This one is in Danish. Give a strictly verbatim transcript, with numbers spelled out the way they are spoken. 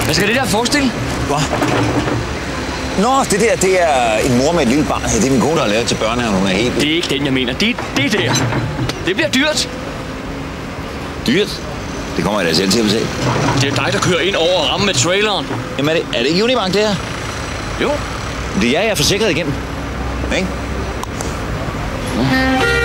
Hvad skal det der forestille? Hvad? Nå, det der, det er en mor med et lille barn. Det er min kone, der har lavet til børnehaven. Hun er helt... Det er ikke den, jeg mener. Det, det der. Det bliver dyrt. Dyrt? Det kommer jeg da selv til at betale. Det er dig, der kører ind over rammen med traileren. Jamen, er det, er det ikke Unibank, det her? Jo. Det er jeg, jeg er forsikret igennem. Ikke? Mm.